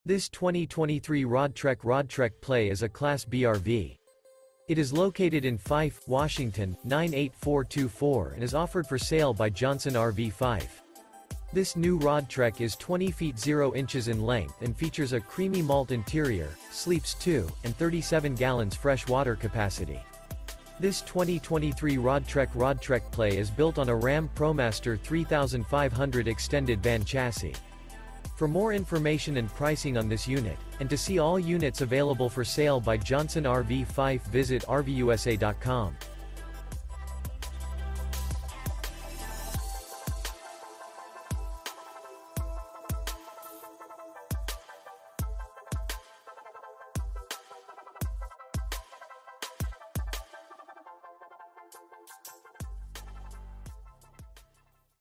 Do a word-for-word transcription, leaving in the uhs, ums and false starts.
This twenty twenty-three Roadtrek Roadtrek Play is a Class B R V. It is located in Fife, Washington, nine eight four two four and is offered for sale by Johnson R V Fife. This new Roadtrek is twenty feet zero inches in length and features a creamy malt interior, sleeps two, and thirty-seven gallons fresh water capacity. This twenty twenty-three Roadtrek Roadtrek Play is built on a Ram ProMaster thirty-five hundred extended van chassis. For more information and pricing on this unit, and to see all units available for sale by Johnson R V Fife, visit R V U S A dot com.